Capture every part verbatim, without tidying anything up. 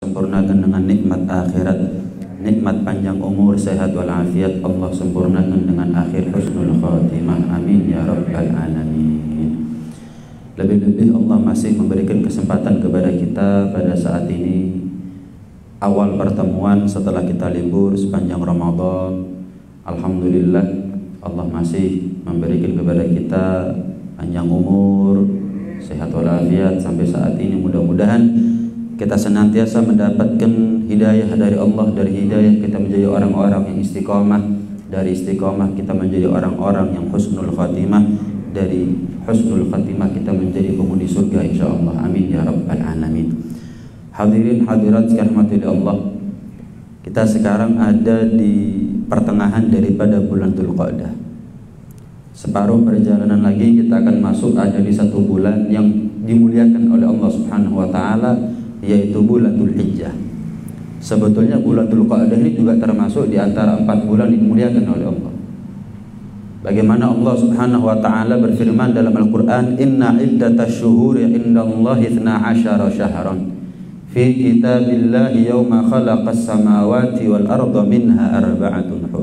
sempurnakan dengan nikmat akhirat, nikmat panjang umur, sehat walafiat. Allah sempurnakan dengan akhir husnul khatimah. Amin ya rabbal alamin. Lebih-lebih Allah masih memberikan kesempatan kepada kita pada saat ini, awal pertemuan setelah kita libur sepanjang Ramadan. Alhamdulillah, Allah masih memberikan kepada kita panjang umur, sehat walafiat sampai saat ini. Mudah-mudahan kita senantiasa mendapatkan hidayah dari Allah. Dari hidayah kita menjadi orang-orang yang istiqomah, dari istiqomah kita menjadi orang-orang yang husnul khatimah, dari husnul khatimah kita menjadi penghuni surga insyaallah. Amin ya rabbal alamin. Hadirin hadirat sekalian rahmati Allah, kita sekarang ada di pertengahan daripada bulan Dzulqa'dah. Separuh perjalanan lagi kita akan masuk ada di satu bulan yang dimuliakan oleh Allah Subhanahu wa taala, yaitu bulan Dzulhijjah. Sebetulnya bulan Dzulqa'dah ini juga termasuk di antara empat bulan yang dimuliakan oleh Allah. Bagaimana Allah Subhanahu wa taala berfirman dalam Al-Qur'an, "Inna iddatash syuhuri indallahi itsna asyara syahran fi kitabillahi yauma khalaqas samawati wal arda minha arba'atun hurum."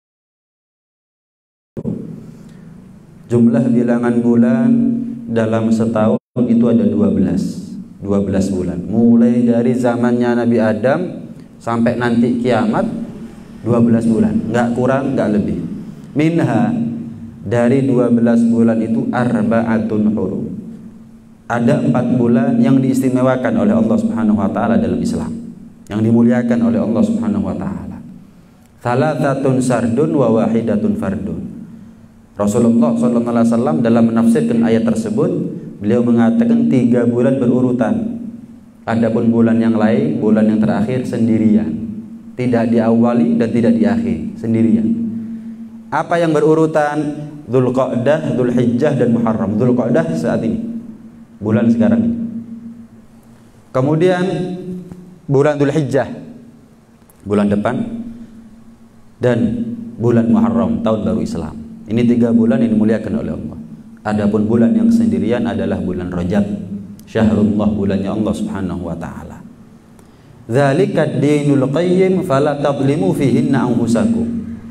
Jumlah bilangan bulan dalam setahun itu ada dua belas. dua belas bulan. Mulai dari zamannya Nabi Adam sampai nanti kiamat, dua belas bulan. Enggak kurang, enggak lebih. Minha, dari dua belas bulan itu arba'atun hurum. Ada empat bulan yang diistimewakan oleh Allah Subhanahu wa taala dalam Islam, yang dimuliakan oleh Allah Subhanahu wa taala. Thalathatun sardun wa wahidatun fardun. Rasulullah sallallahu alaihi wasallam dalam menafsirkan ayat tersebut, beliau mengatakan tiga bulan berurutan. Adapun bulan yang lain, bulan yang terakhir sendirian. Tidak diawali dan tidak diakhiri, sendirian. Apa yang berurutan? Dzulqa'dah, Dzulhijjah dan Muharram. Dzulqa'dah saat ini, bulan sekarang ini. Kemudian bulan Dzulhijjah, bulan depan, dan bulan Muharram, tahun baru Islam. Ini tiga bulan yang dimuliakan oleh Allah. Adapun bulan yang sendirian adalah bulan Rajab, syahrullah, bulannya Allah Subhanahu wa taala. Dzalika ad-dinul qayyim fala tadhlimu fihinna anfusakum.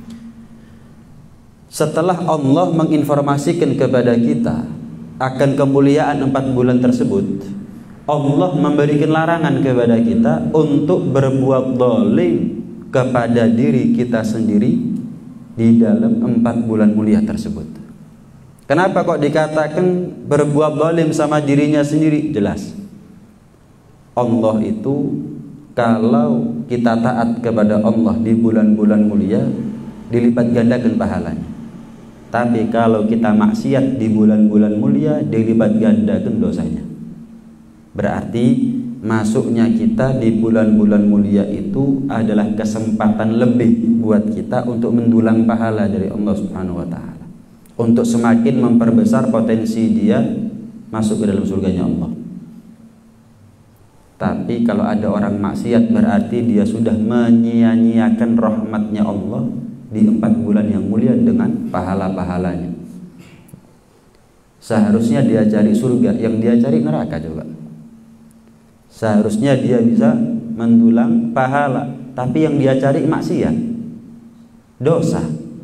Setelah Allah menginformasikan kepada kita akan kemuliaan empat bulan tersebut, Allah memberikan larangan kepada kita untuk berbuat zalim kepada diri kita sendiri di dalam empat bulan mulia tersebut. Kenapa kok dikatakan berbuat zalim sama dirinya sendiri? Jelas, Allah itu kalau kita taat kepada Allah di bulan-bulan mulia dilipat gandakan pahalanya. Tapi kalau kita maksiat di bulan-bulan mulia dilipat gandakan dosanya. Berarti masuknya kita di bulan-bulan mulia itu adalah kesempatan lebih buat kita untuk mendulang pahala dari Allah Subhanahu wa taala, untuk semakin memperbesar potensi dia masuk ke dalam surganya Allah. Tapi kalau ada orang maksiat, berarti dia sudah menyia-nyiakan rahmatnya Allah di empat bulan yang mulia dengan pahala-pahalanya. Seharusnya dia cari surga, yang dia cari neraka coba. Seharusnya dia bisa mendulang pahala, tapi yang dia cari maksiat, dosa.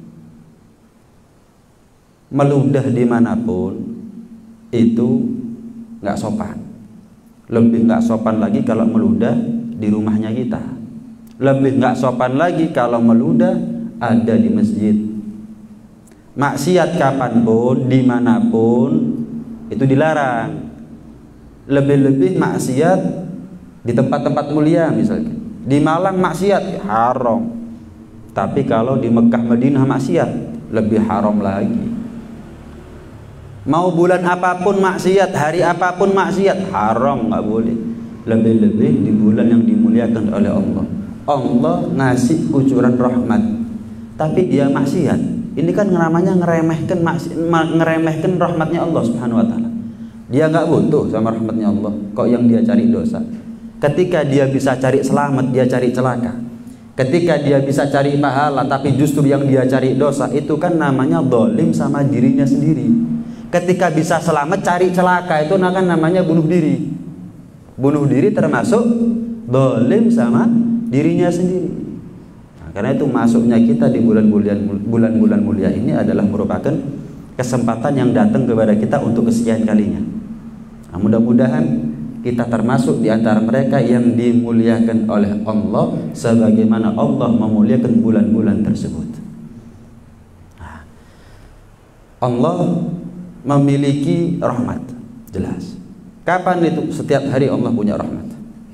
Meludah dimanapun itu nggak sopan. Lebih nggak sopan lagi kalau meludah di rumahnya kita. Lebih nggak sopan lagi kalau meludah ada di masjid. Maksiat kapanpun, dimanapun itu dilarang. Lebih-lebih maksiat di tempat-tempat mulia, misalnya di Malang maksiat haram, tapi kalau di Mekah Madinah maksiat lebih haram lagi. Mau bulan apapun maksiat, hari apapun maksiat, haram, nggak boleh. Lebih-lebih di bulan yang dimuliakan oleh Allah. Allah ngasih kucuran rahmat, tapi dia maksiat. Ini kan namanya ngeremehkan ngeremehkan rahmatnya Allah Subhanahu wa taala. Dia nggak butuh sama rahmatnya Allah, kok yang dia cari dosa. Ketika dia bisa cari selamat, dia cari celaka. Ketika dia bisa cari pahala, tapi justru yang dia cari dosa, itu kan namanya zalim sama dirinya sendiri. Ketika bisa selamat, cari celaka, itu kan namanya bunuh diri. Bunuh diri termasuk dolim sama dirinya sendiri. Nah, karena itu masuknya kita di bulan-bulan bulan-bulan mulia ini adalah merupakan kesempatan yang datang kepada kita untuk kesekian kalinya. Nah, mudah-mudahan kita termasuk di antara mereka yang dimuliakan oleh Allah sebagaimana Allah memuliakan bulan-bulan tersebut. Nah, Allah memiliki rahmat, jelas. Kapan itu? Setiap hari Allah punya rahmat.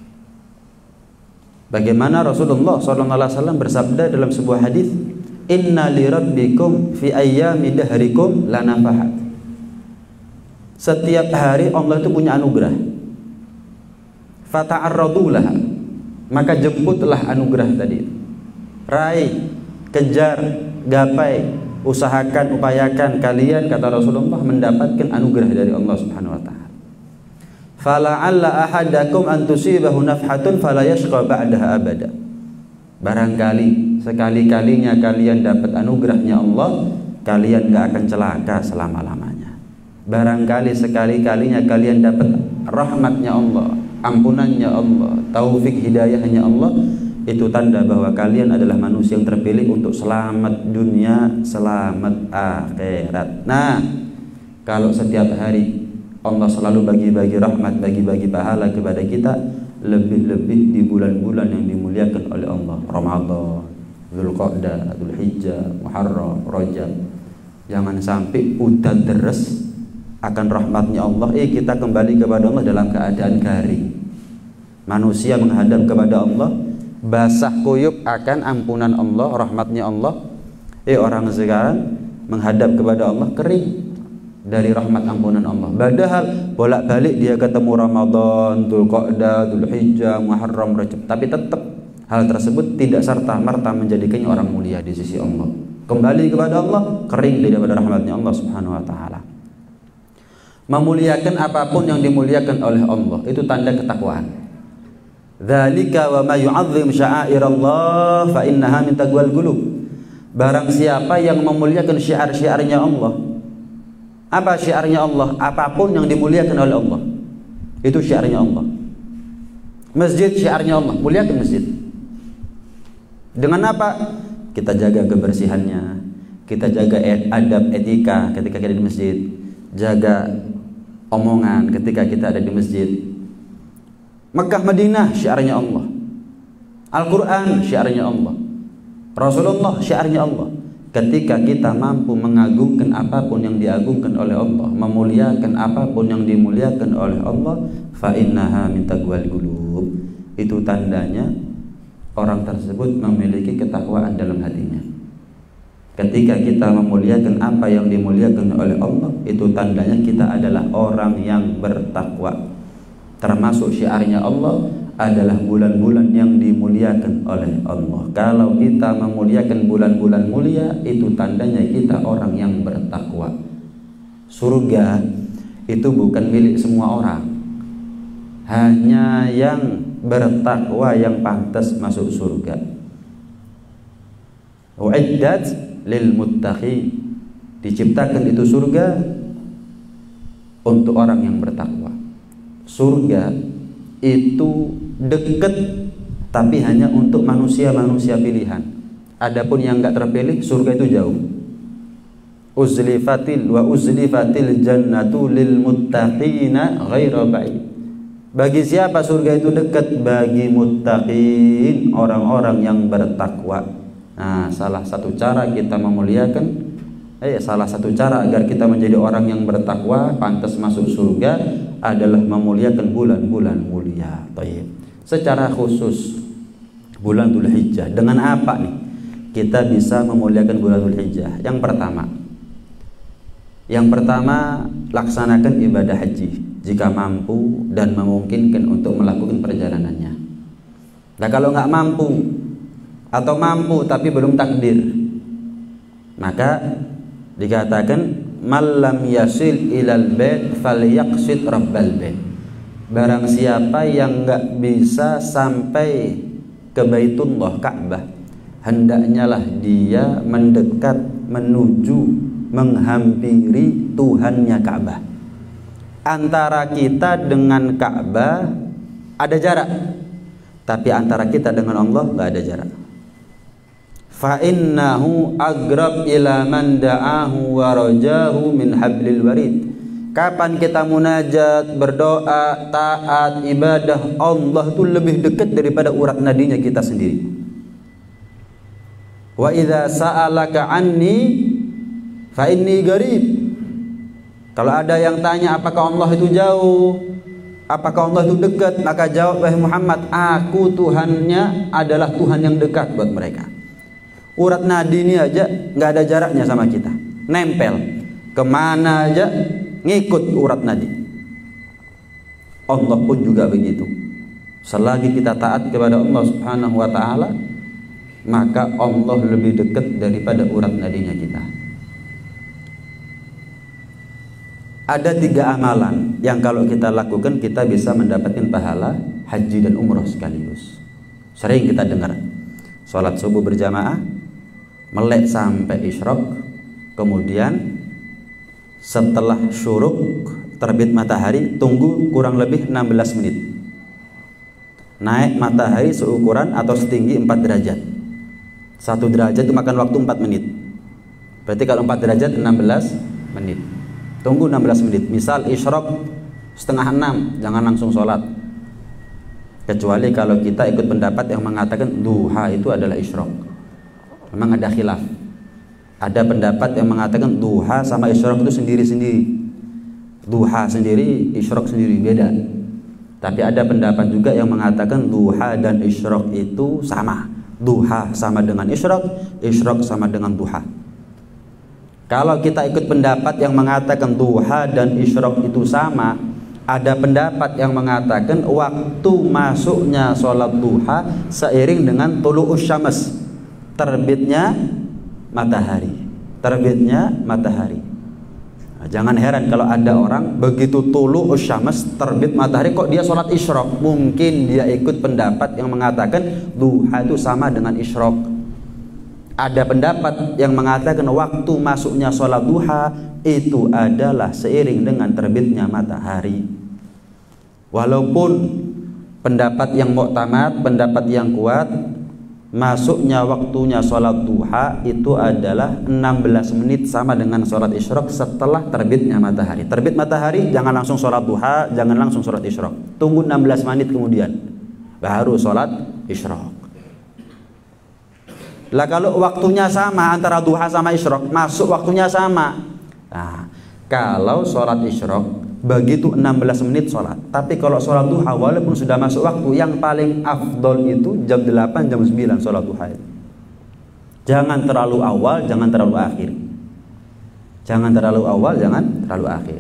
Bagaimana Rasulullah shallallahu alaihi wasallam bersabda dalam sebuah hadis, Inna li rabbikum fi ayyami dahrikum lanafahat. Setiap hari Allah itu punya anugerah. Fata'arradu laha, maka jemputlah anugerah tadi. Raih, kejar, gapai, usahakan, upayakan kalian, kata Rasulullah, mendapatkan anugerah dari Allah Subhanahu wa taala. Fala'alla ahadakum an tusibahu nafhatun fala yashqa ba'daha abada. Barangkali sekali-kalinya kalian dapat anugerahnya Allah, kalian gak akan celaka selama-lamanya. Barangkali sekali-kalinya kalian dapat rahmatnya Allah, ampunannya Allah, taufik hidayahnya Allah, itu tanda bahwa kalian adalah manusia yang terpilih untuk selamat dunia, selamat akhirat. Nah, kalau setiap hari Allah selalu bagi-bagi rahmat, bagi-bagi pahala kepada kita, lebih-lebih di bulan-bulan yang dimuliakan oleh Allah, Ramadan, Dzulqa'dah, Dzulhijjah, Muharram, Rajab. Jangan sampai udah deres akan rahmatnya Allah, eh kita kembali kepada Allah dalam keadaan garing. Manusia menghadap kepada Allah basah kuyup akan ampunan Allah, rahmatnya Allah. Eh orang sekarang menghadap kepada Allah kering dari rahmat ampunan Allah. Padahal bolak-balik dia ketemu Ramadan, Dzulqa'dah, Dzulhijjah, Muharram, Rajab, tapi tetap hal tersebut tidak serta-merta menjadikannya orang mulia di sisi Allah. Kembali kepada Allah, kering daripada rahmatnya Allah Subhanahu wa taala. Memuliakan apapun yang dimuliakan oleh Allah itu tanda ketakwaan. Dzalika wa ma yu'azzim sya'airallah fa innaha min taqwal qulub. Barang siapa yang memuliakan syiar-syiarnya Allah. Apa syiarnya Allah? Apapun yang dimuliakan oleh Allah, itu syiarnya Allah. Masjid syiarnya Allah, muliakan masjid. Dengan apa? Kita jaga kebersihannya, kita jaga adab etika ketika kita di masjid, jaga omongan ketika kita ada di masjid. Mekkah Madinah syiarnya Allah, Al-Quran syiarnya Allah, Rasulullah syiarnya Allah. Ketika kita mampu mengagungkan apapun yang diagungkan oleh Allah, memuliakan apapun yang dimuliakan oleh Allah, fa innaha min taqwal qulub. Itu tandanya orang tersebut memiliki ketakwaan dalam hatinya. Ketika kita memuliakan apa yang dimuliakan oleh Allah, itu tandanya kita adalah orang yang bertakwa. Termasuk syiarnya Allah adalah bulan-bulan yang dimuliakan oleh Allah. Kalau kita memuliakan bulan-bulan mulia, itu tandanya kita orang yang bertakwa. Surga itu bukan milik semua orang, hanya yang bertakwa yang pantas masuk surga. Uiddat lil muttaqin, diciptakan itu surga untuk orang yang bertakwa. Surga itu dekat, tapi hanya untuk manusia-manusia pilihan. Adapun yang enggak terpilih, surga itu jauh. Uzlifatil wa uzlifatil jannatu lil muttaqina ghaira ba'id. Bagi siapa surga itu dekat? Bagi muttaqin, orang-orang yang bertakwa. Nah, salah satu cara kita memuliakan, eh salah satu cara agar kita menjadi orang yang bertakwa, pantas masuk surga, adalah memuliakan bulan-bulan mulia. Baik. Secara khusus bulan Dzulhijjah, dengan apa nih kita bisa memuliakan bulan Dzulhijjah? Yang pertama, yang pertama laksanakan ibadah haji jika mampu dan memungkinkan untuk melakukan perjalanannya. Nah, kalau nggak mampu atau mampu tapi belum takdir, maka dikatakan malam yasil ilal bait falyaqsid rabbal bait. Barang siapa yang enggak bisa sampai ke Baitullah Ka'bah, hendaknya lah dia mendekat, menuju, menghampiri Tuhannya Ka'bah. Antara kita dengan Ka'bah ada jarak, Tapi antara kita dengan Allah nggak ada jarak. Fa innahu agrab ila man da'ahu wa rajahu min hablil warid. Kapan kita munajat, berdoa, taat, ibadah, Allah itu lebih dekat daripada urat nadinya kita sendiri. Wa idza sa'alaka anni fa inni qarib. Kalau ada yang tanya apakah Allah itu jauh, apakah Allah itu dekat, maka jawab wahai Muhammad, aku Tuhannya adalah Tuhan yang dekat buat mereka. Urat nadi ini aja nggak ada jaraknya sama kita, nempel kemana aja ngikut urat nadi. Allah pun juga begitu. Selagi kita taat kepada Allah Subhanahu wa taala, maka Allah lebih dekat daripada urat nadinya kita. Ada tiga amalan yang kalau kita lakukan kita bisa mendapatkan pahala haji dan umroh sekaligus. Sering kita dengar sholat subuh berjamaah, melek sampai isyraq, kemudian setelah syuruk terbit matahari tunggu kurang lebih enam belas menit, naik matahari seukuran atau setinggi empat derajat. Satu derajat itu makan waktu empat menit. Berarti kalau empat derajat enam belas menit. Tunggu enam belas menit. Misal isyraq setengah enam, jangan langsung sholat. Kecuali kalau kita ikut pendapat yang mengatakan duha itu adalah isyraq. Memang ada khilaf. Ada pendapat yang mengatakan duha sama isyraq itu sendiri-sendiri. Duha sendiri, isyraq sendiri, beda. Tapi ada pendapat juga yang mengatakan duha dan isyraq itu sama. Duha sama dengan isyraq, isyraq sama dengan duha. Kalau kita ikut pendapat yang mengatakan duha dan isyraq itu sama, ada pendapat yang mengatakan waktu masuknya sholat duha seiring dengan tulu'us syams, terbitnya matahari, terbitnya matahari. Nah, jangan heran kalau ada orang begitu tulu'us syams, terbit matahari, kok dia sholat isyraq. Mungkin dia ikut pendapat yang mengatakan duha itu sama dengan isyraq. Ada pendapat yang mengatakan waktu masuknya sholat duha itu adalah seiring dengan terbitnya matahari. Walaupun pendapat yang muktamad, pendapat yang kuat, masuknya waktunya sholat duha itu adalah enam belas menit sama dengan sholat isyraq setelah terbitnya matahari. Terbit matahari jangan langsung sholat duha, jangan langsung sholat isyraq. Tunggu enam belas menit kemudian baru sholat isyraq. Lah kalau waktunya sama antara duha sama isyraq, masuk waktunya sama. Nah, kalau sholat isyraq begitu enam belas menit sholat. Tapi kalau sholat duha walaupun sudah masuk waktu, yang paling afdol itu jam delapan, jam sembilan sholat duha itu. Jangan terlalu awal, jangan terlalu akhir. Jangan terlalu awal, jangan terlalu akhir.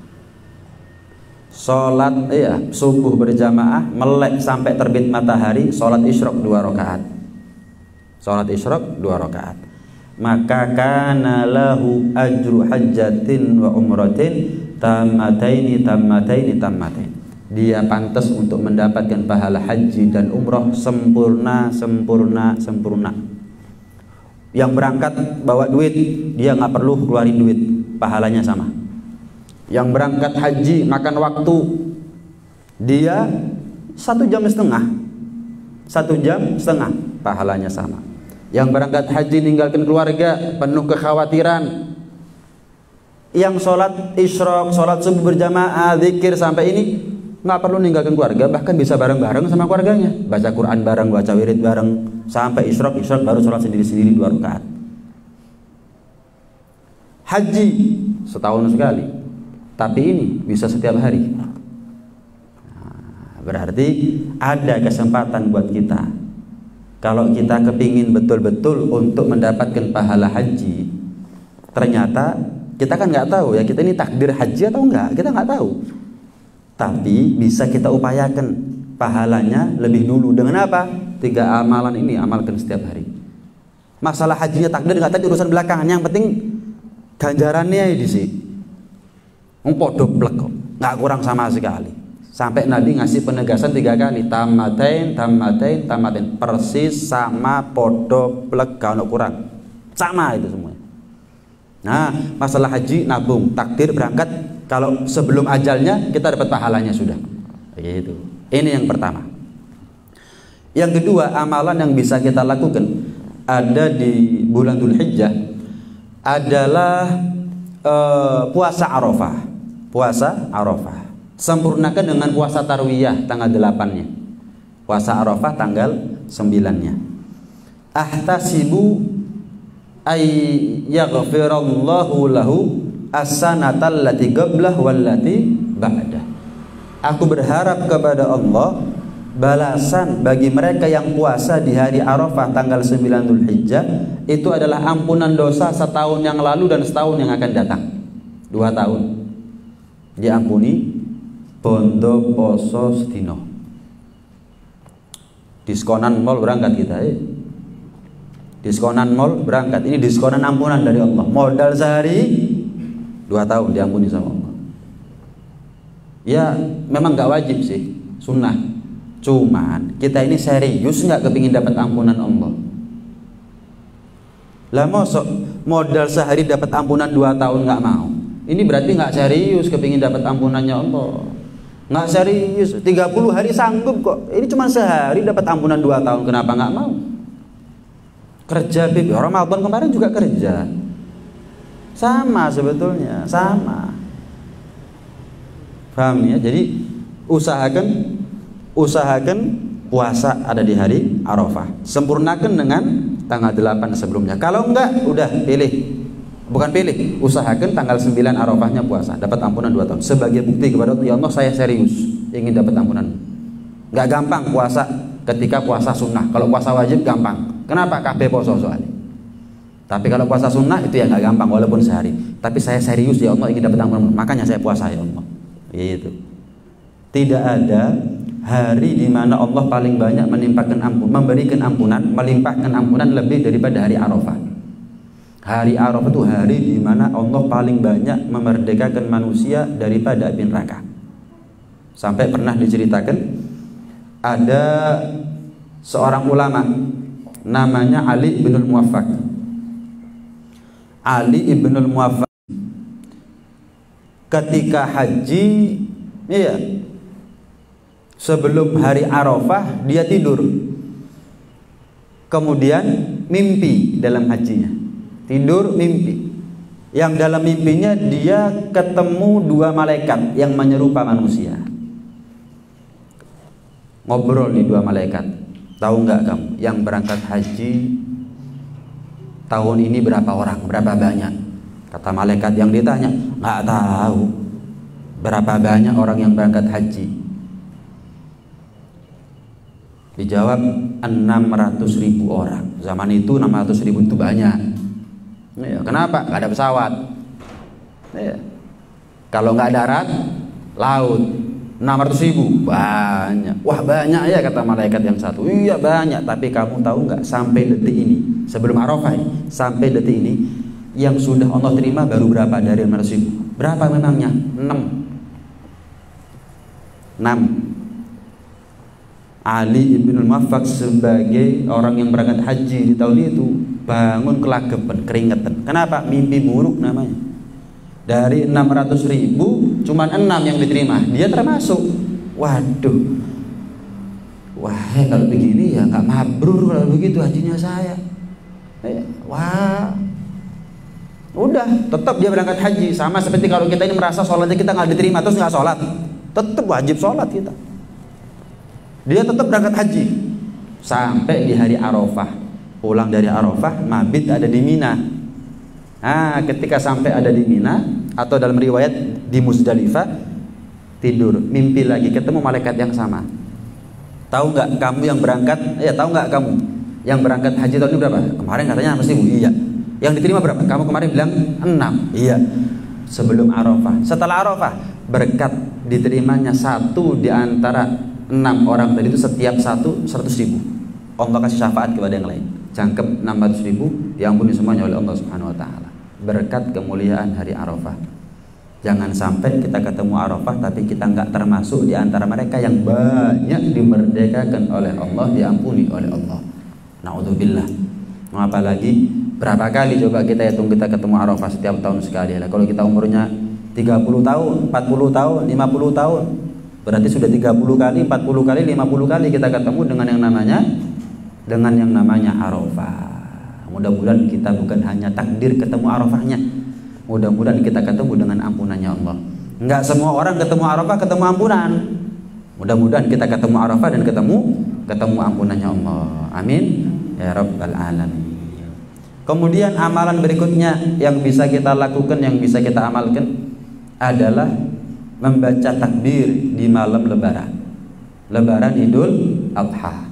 Sholat iya, subuh berjamaah, melek sampai terbit matahari, sholat isyraq dua rakaat. Sholat isyraq dua rakaat, maka kana lahu ajru hajjatin wa umratin tammataini tammataini tammatain. Dia pantas untuk mendapatkan pahala haji dan umroh sempurna sempurna sempurna. Yang berangkat bawa duit, dia nggak perlu keluarin duit, pahalanya sama. Yang berangkat haji makan waktu, dia satu jam setengah, satu jam setengah, pahalanya sama. Yang berangkat haji ninggalkan keluarga penuh kekhawatiran, yang sholat isyraq, sholat subuh berjamaah, zikir sampai ini nggak perlu ninggalkan keluarga, bahkan bisa bareng-bareng sama keluarganya, baca Quran bareng, baca wirid bareng, sampai isyraq, isyraq baru sholat sendiri-sendiri dua rakaat. Haji setahun sekali, tapi ini bisa setiap hari. Nah, berarti ada kesempatan buat kita. Kalau kita kepingin betul-betul untuk mendapatkan pahala haji, ternyata kita kan nggak tahu ya, kita ini takdir haji atau enggak, kita nggak tahu. Tapi bisa kita upayakan pahalanya lebih dulu dengan apa? Tiga amalan ini amalkan setiap hari. Masalah hajinya takdir nggak tadi urusan belakangan, yang penting ganjarannya di sini. Podo blek kok, nggak kurang sama sekali. Sampai Nabi ngasih penegasan tiga kali, tamatain, tamatain, tamatain, persis sama, podo plek, gak ono kurang, sama itu semuanya. Nah, masalah haji nabung, takdir berangkat, kalau sebelum ajalnya kita dapat pahalanya sudah. Begitu. Ini yang pertama. Yang kedua, amalan yang bisa kita lakukan ada di bulan Dzulhijjah adalah uh, puasa Arafah. Puasa Arafah. Sempurnakan dengan puasa Tarwiyah tanggal delapan-nya. Puasa Arafah tanggal sembilan-nya. Ahtasibu ay yaghfirallahu lahu as-sanatal lati qablah wallati ba'dah. Aku berharap kepada Allah balasan bagi mereka yang puasa di hari Arafah tanggal sembilan Dzulhijjah itu adalah ampunan dosa setahun yang lalu dan setahun yang akan datang. Dua tahun diampuni bondo poso sedino. Diskonan mall berangkat kita eh. Diskonan mall berangkat. Ini diskonan ampunan dari Allah. Modal sehari dua tahun diampuni sama Allah. Ya memang gak wajib sih, sunnah. Cuman kita ini serius nggak kepingin dapat ampunan Allah? Lah mosok modal sehari dapat ampunan dua tahun nggak mau. Ini berarti nggak serius kepingin dapat ampunannya Allah. Nggak serius. tiga puluh hari sanggup kok. Ini cuma sehari dapat ampunan dua tahun, kenapa nggak mau? Kerja bib, orang Ramadan kemarin juga kerja. Sama sebetulnya, sama. Paham ya? Jadi usahakan usahakan puasa ada di hari Arafah. Sempurnakan dengan tanggal delapan sebelumnya. Kalau enggak, udah pilih. Bukan pilih, usahakan tanggal sembilan Arafahnya puasa, dapat ampunan dua tahun. Sebagai bukti kepada Allah, ya Allah saya serius ingin dapat ampunan. Enggak gampang puasa ketika puasa sunnah. Kalau puasa wajib gampang. Kenapa? Kabeh poso soalnya. Tapi kalau puasa sunnah itu ya nggak gampang walaupun sehari. Tapi saya serius ya Allah ingin dapat ampunan. Makanya saya puasa ya Allah. Itu. Tidak ada hari di mana Allah paling banyak menimpakan ampun, memberikan ampunan, melimpahkan ampunan lebih daripada hari Arafah. Hari Arafah itu hari di mana Allah paling banyak memerdekakan manusia daripada api neraka. Sampai pernah diceritakan ada seorang ulama namanya Ali ibnul Muwaffaq. Ali ibnul Muwaffaq ketika haji, iya, sebelum hari Arafah dia tidur, kemudian mimpi dalam hajinya, tidur mimpi, yang dalam mimpinya dia ketemu dua malaikat yang menyerupa manusia, ngobrol nih dua malaikat. Tahu nggak kamu yang berangkat haji tahun ini berapa orang, berapa banyak? Kata malaikat yang ditanya, nggak tahu berapa banyak orang yang berangkat haji. Dijawab enam ratus ribu orang. Zaman itu enam ratus ribu itu banyak. Ya, kenapa? Gak ada pesawat. Ya. Kalau nggak darat, laut. enam ratus ribu banyak. Wah banyak ya kata malaikat yang satu. Iya banyak. Tapi kamu tahu nggak sampai detik ini, sebelum Arafah ini, sampai detik ini yang sudah Allah terima baru berapa dari enam ratus ribu? Berapa memangnya? enam. enam. Ali ibnul Muwaffaq sebagai orang yang berangkat haji di tahun itu bangun kelagepan, keringetan. Kenapa? Mimpi buruk namanya. Dari enam ratus ribu cuman enam yang diterima, dia termasuk. Waduh, wah kalau begini ya nggak mabrur kalau begitu hajinya saya. Wah, udah tetap dia berangkat haji. Sama seperti kalau kita ini merasa sholatnya kita nggak diterima terus nggak sholat, tetap wajib sholat kita. Dia tetap berangkat haji sampai di hari Arafah. Pulang dari Arafah, mabit ada di Mina. Nah, ketika sampai ada di Mina atau dalam riwayat di Muzdalifah, tidur, mimpi lagi ketemu malaikat yang sama. Tahu nggak kamu yang berangkat? Ya tahu nggak kamu yang berangkat haji tahun ini berapa? Kemarin katanya mesti bu, iya. Yang diterima berapa? Kamu kemarin bilang enam. Iya. Sebelum Arafah, setelah Arafah berkat diterimanya satu di antara enam orang tadi itu setiap satu seratus ribu. Allah kasih syafaat kepada yang lain. Jangkep enam ratus ribu diampuni semuanya oleh Allah Subhanahu Wa Taala. Berkat kemuliaan hari Arafah. Jangan sampai kita ketemu Arafah tapi kita nggak termasuk di antara mereka yang banyak dimerdekakan oleh Allah, diampuni oleh Allah. Naudzubillah. Apalagi berapa kali coba kita hitung kita ketemu Arafah setiap tahun sekali lah. Kalau kita umurnya tiga puluh tahun, empat puluh tahun, lima puluh tahun, Berarti sudah tiga puluh kali, empat puluh kali, lima puluh kali kita ketemu dengan yang namanya dengan yang namanya Arafah. Mudah-mudahan kita bukan hanya takdir ketemu Arafahnya, mudah-mudahan kita ketemu dengan ampunannya Allah. Enggak semua orang ketemu Arafah ketemu ampunan. Mudah-mudahan kita ketemu Arafah dan ketemu ketemu ampunannya Allah. Amin ya rabbal alamin. Kemudian amalan berikutnya yang bisa kita lakukan, yang bisa kita amalkan adalah membaca takbir di malam lebaran. Lebaran Idul Adha.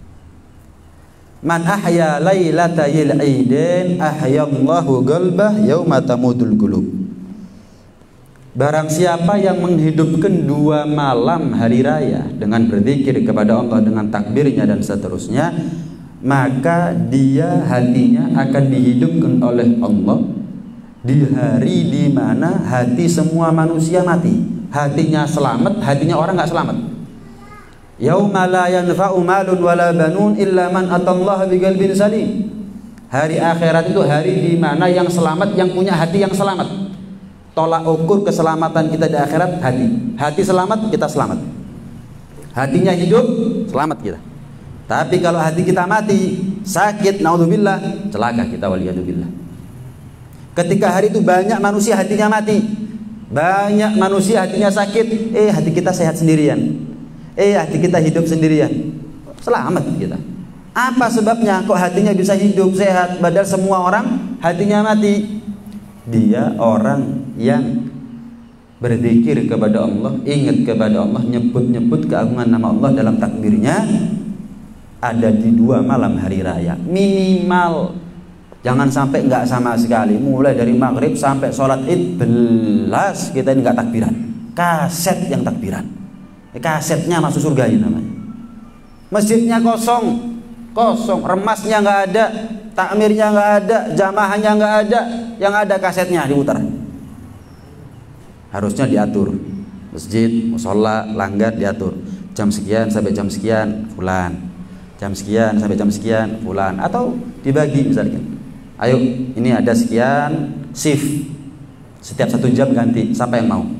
Man ahya lailatayil aidin ahyallahu qalbah yauma tamudul qulub. Barang siapa yang menghidupkan dua malam hari raya dengan berzikir kepada Allah, dengan takbirnya dan seterusnya, maka dia hatinya akan dihidupkan oleh Allah di hari di mana hati semua manusia mati. Hatinya selamat, hatinya orang nggak selamat. Yauma la yanfa'u malun wala banun illa man atallaha biqalbin salim. Hari akhirat itu hari di mana yang selamat, yang punya hati yang selamat. Tolak ukur keselamatan kita di akhirat hati. Hati selamat, kita selamat. Hatinya hidup, selamat kita. Tapi kalau hati kita mati, sakit, naudzubillah, celaka kita, waliyadzubillah. Ketika hari itu banyak manusia hatinya mati, banyak manusia hatinya sakit, eh hati kita sehat sendirian. Eh hati kita hidup sendirian, selamat kita. Apa sebabnya kok hatinya bisa hidup sehat padahal semua orang hatinya mati? Dia orang yang berzikir kepada Allah, ingat kepada Allah, nyebut-nyebut keagungan nama Allah dalam takbirnya ada di dua malam hari raya minimal. Jangan sampai nggak sama sekali, mulai dari maghrib sampai sholat id belas kita ini nggak takbiran, kaset yang takbiran. Kasetnya masuk surga ini namanya. Masjidnya kosong, kosong, remasnya nggak ada, takmirnya nggak ada, jamaahnya nggak ada, yang ada kasetnya diputar. Harusnya diatur, masjid, musola, langgar diatur. Jam sekian sampai jam sekian, fulan. Jam sekian sampai jam sekian, fulan. Atau dibagi misalnya. Ayo, ini ada sekian shift. Setiap satu jam ganti, siapa yang mau?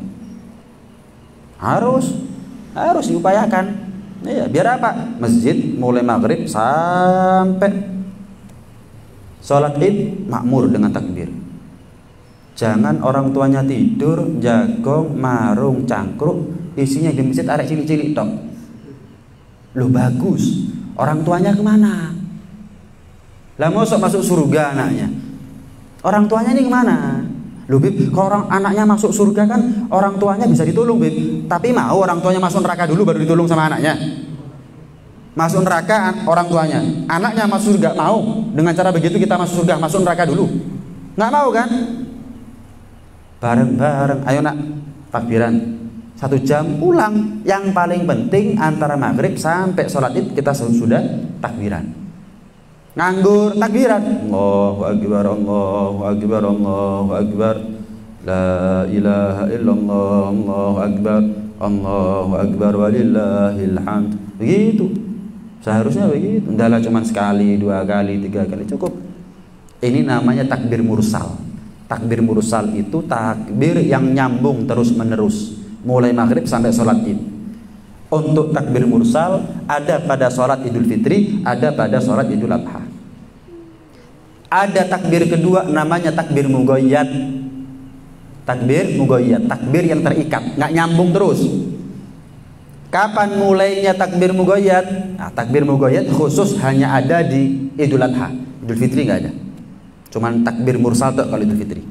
Harus. Harus diupayakan. Ya, biar apa? Masjid mulai maghrib sampai sholat id makmur dengan takbir. Jangan orang tuanya tidur, jagong, marung, cangkruk, isinya di masjid arek cilik-cilik tok. Loh bagus. Orang tuanya kemana? Lah masuk masuk surga anaknya. Orang tuanya ini kemana? Loh Bib, kalau orang anaknya masuk surga kan orang tuanya bisa ditolong Bib. Tapi mau orang tuanya masuk neraka dulu baru ditolong sama anaknya. Masuk neraka orang tuanya, anaknya masuk surga, mau? Dengan cara begitu kita masuk surga, masuk neraka dulu? Nggak mau kan? Bareng-bareng, ayo nak takbiran satu jam pulang. Yang paling penting antara maghrib sampai sholat id kita sudah takbiran. Nganggur takbiran, Allahu akbar, Allahu akbar, Allahu akbar, la ilaha illallah, Allahu akbar, Allahu akbar, walillahil hamd. Begitu seharusnya begitu. Ndala cuma sekali, dua kali, tiga kali cukup. Ini namanya takbir mursal. Takbir mursal itu takbir yang nyambung terus menerus mulai maghrib sampai sholat id. Untuk takbir mursal ada pada sholat Idul Fitri, ada pada sholat Idul Adha. Ada takbir kedua namanya takbir mugoyat. Takbir mugoyat, takbir yang terikat, nggak nyambung terus. Kapan mulainya takbir mugoyat? Nah, takbir mugoyat khusus hanya ada di Idul Adha. Idul Fitri nggak ada. Cuman takbir mursal tuh kalau Idul Fitri.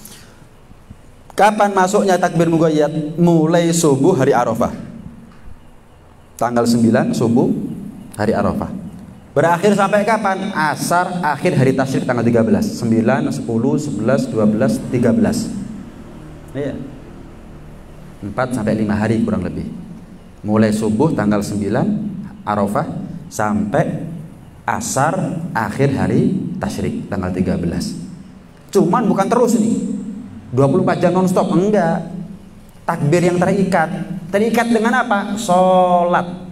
Kapan masuknya takbir mugoyat? Mulai subuh hari Arafah. Tanggal sembilan subuh hari Arafah. Berakhir sampai kapan? Asar akhir hari tasyrik tanggal tiga belas. sembilan, sepuluh, sebelas, dua belas, tiga belas. Iya. empat sampai lima hari kurang lebih. Mulai subuh tanggal sembilan Arafah sampai asar akhir hari tasyrik tanggal tiga belas. Cuman bukan terus nih. dua puluh empat jam non stop, enggak. Takbir yang terikat. Terikat dengan apa? Sholat.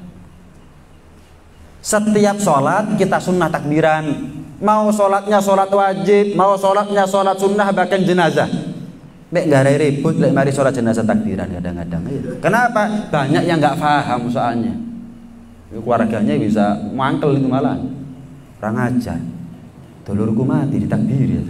Setiap sholat kita sunnah takbiran. Mau sholatnya sholat wajib, mau sholatnya sholat sunnah bahkan jenazah. Mek garai ribut lek mari sholat jenazah takbiran kadang-kadang. Kenapa? Banyak yang nggak paham soalnya. Keluarganya bisa mangkel itu malah. Kurang ajar. Dulurku mati ditakbir ya.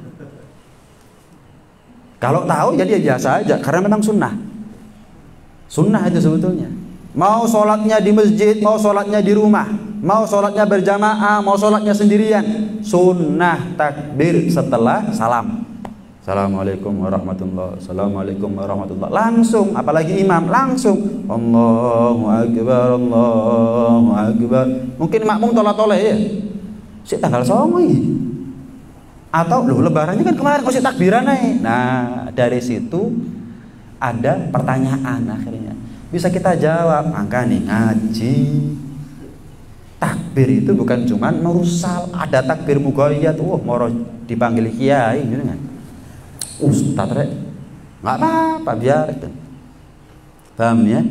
Kalau tahu jadi biasa aja karena memang sunnah. Sunnah itu sebetulnya. Mau sholatnya di masjid, mau sholatnya di rumah, mau sholatnya berjamaah, mau sholatnya sendirian, sunnah takbir setelah salam. Assalamualaikum warahmatullahi Assalamualaikum warahmatullahi. Langsung, apalagi imam, langsung Allahu Akbar, Allahu Akbar. Mungkin makmum tolak-tolak ya. Si tanggal songo atau loh lebarannya kan kemarin kok si takbiran naik. Nah, dari situ ada pertanyaan akhirnya. Bisa kita jawab, maka nih ngaji. Takbir itu bukan cuman merusak, ada takbir mughayyat, wah moro dipanggil kiai gitu kan. Ustaz rek, nggak apa-apa biar itu. Paham ya?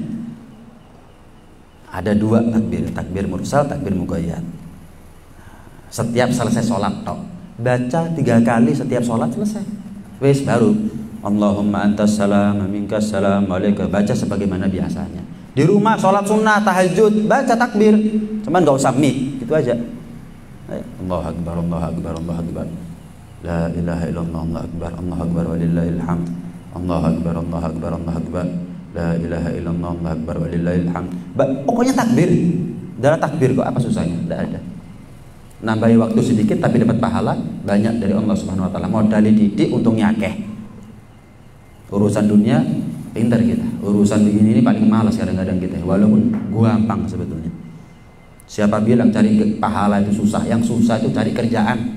Ada dua takbir, takbir mursal, takbir mughayyat. Setiap selesai sholat tok, baca tiga kali setiap sholat selesai. Wes baru Allahumma antas salam, minkas salam, alaika, baca sebagaimana biasanya. Di rumah sholat sunnah, tahajud, baca takbir, cuman nggak usah mik, gitu aja. Allahu Akbar, Allahu Akbar, Allahu Akbar. La ilaha illallah, Allahu Akbar, Allahu Akbar walillahil hamd. Allahu Akbar, Allahu Akbar, Allahu Akbar. La ilaha illallah, Allahu Akbar walillahil hamd. Pokoknya takbir. Dalam takbir kok apa susahnya? Tidak ada. Nambahi waktu sedikit tapi dapat pahala banyak dari Allah Subhanahu wa taala. Modal didik untungnya akeh. Urusan dunia pintar kita. Urusan begini ini paling malas kadang-kadang kita. Walaupun gampang sebetulnya. Siapa bilang cari pahala itu susah? Yang susah itu cari kerjaan.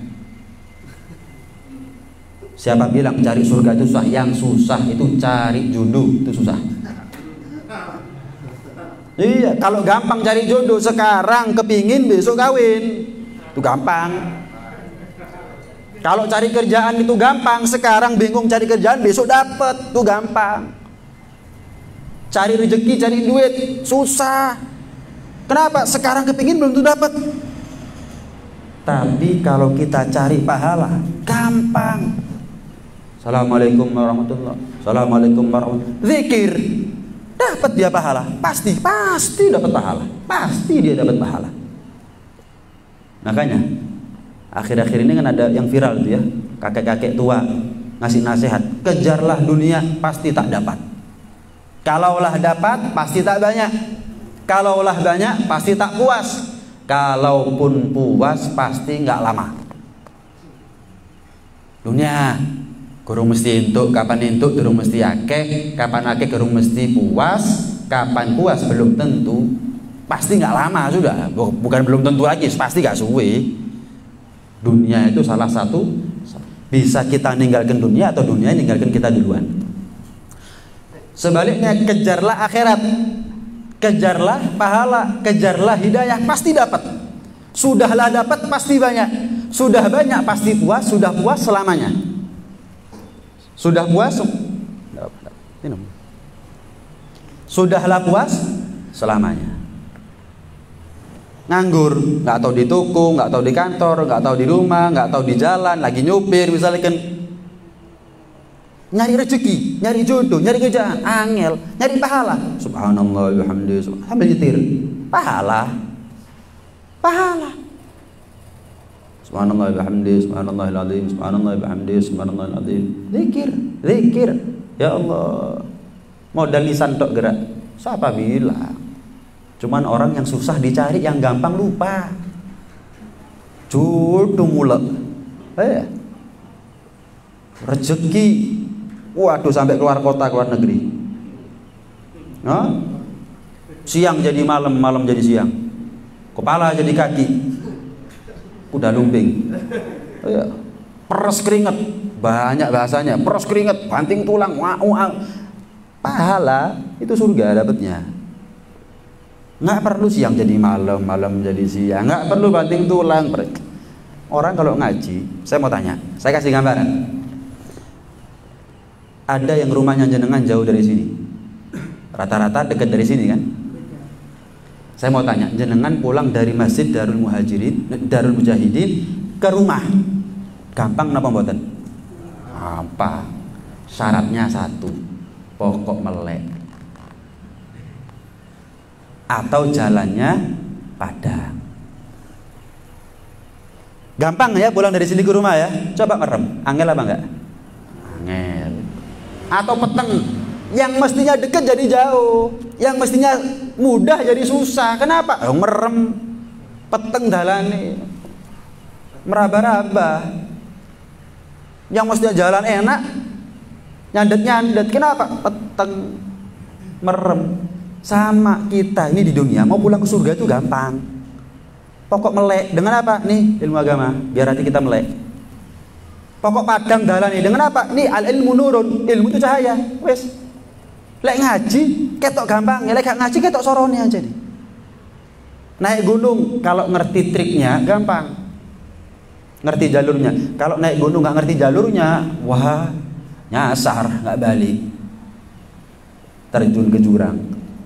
Siapa bilang cari surga itu susah? Yang susah itu cari jodoh, itu susah. Iya, kalau gampang cari jodoh sekarang kepingin besok kawin, itu gampang. Kalau cari kerjaan itu gampang, sekarang bingung cari kerjaan besok dapat, itu gampang. Cari rezeki, cari duit susah. Kenapa? Sekarang kepingin belum tuh dapat. Tapi kalau kita cari pahala gampang. Assalamualaikum warahmatullahi Assalamualaikum warahmatullahi. Zikir, dapat dia pahala, pasti, pasti dapat pahala, pasti dia dapat pahala. Makanya akhir-akhir ini kan ada yang viral tuh ya, kakek-kakek tua ngasih nasihat, kejarlah dunia pasti tak dapat. Kalaulah dapat pasti tak banyak. Kalaulah banyak pasti tak puas. Kalaupun puas pasti nggak lama. Dunia kurung mesti entuk, kapan entuk durung mesti akeh, kapan akeh kurung mesti puas, kapan puas belum tentu, pasti nggak lama sudah, bukan belum tentu lagi, pasti nggak suwe. Dunia itu salah satu bisa kita ninggalkan dunia atau dunia ninggalkan kita duluan. Sebaliknya kejarlah akhirat, kejarlah pahala, kejarlah hidayah, pasti dapat. Sudahlah dapat pasti banyak, sudah banyak pasti puas, sudah puas selamanya. Sudah puas, sudahlah puas selamanya. Nganggur, nggak tahu di toko, nggak tahu di kantor, nggak tahu di rumah, nggak tahu di jalan, lagi nyupir misalnya kan, nyari rezeki, nyari jodoh, nyari kerjaan, angel, nyari pahala. Subhanallah, alhamdulillah, sambil nyetir, pahala, pahala. Subhanallah bihamdihi, subhanallahil azim, subhanallah bihamdihi, subhanallahil azim. Zikir, zikir. Ya Allah. Modal lisan tok gerak. Siapa bilang? Cuman orang yang susah dicari, yang gampang lupa. Jodoh mulek. Eh. Rezeki. Waduh sampai keluar kota, keluar negeri. Hah? Siang jadi malam, malam jadi siang. Kepala jadi kaki. Udah lumping, oh ya. Peres keringet, banyak bahasanya. Peres keringet, banting tulang, wah, wah. Pahala itu surga dapatnya. Nggak perlu siang jadi malam, malam jadi siang. Nggak perlu banting tulang. Orang kalau ngaji, saya mau tanya, saya kasih gambaran. Ada yang rumahnya jenengan jauh dari sini, rata-rata dekat dari sini kan? Saya mau tanya, jenengan pulang dari masjid Darul Muhajirin, Darul Mujahidin ke rumah, gampang napa mboten? Gampang. Syaratnya satu, pokok melek atau jalannya padang. Gampang ya pulang dari sini ke rumah ya. Coba merem, angel apa enggak? Angel. Atau peteng, yang mestinya dekat jadi jauh, yang mestinya mudah jadi susah. Kenapa? Oh, merem, peteng dalane, meraba-raba. Yang mestinya jalan enak, nyandet-nyandet. Kenapa? Peteng, merem. Sama kita ini di dunia mau pulang ke surga itu gampang. Pokok melek dengan apa? Nih ilmu agama, biar hati kita melek. Pokok padang dalan nih dengan apa? Nih al ilmu nurun, ilmu itu cahaya. Wes, lek ngaji ketok gampang, ya lek gak ngaji ketok sorone aja nih. Naik gunung kalau ngerti triknya gampang, ngerti jalurnya. Kalau naik gunung nggak ngerti jalurnya, wah nyasar nggak balik, terjun ke jurang.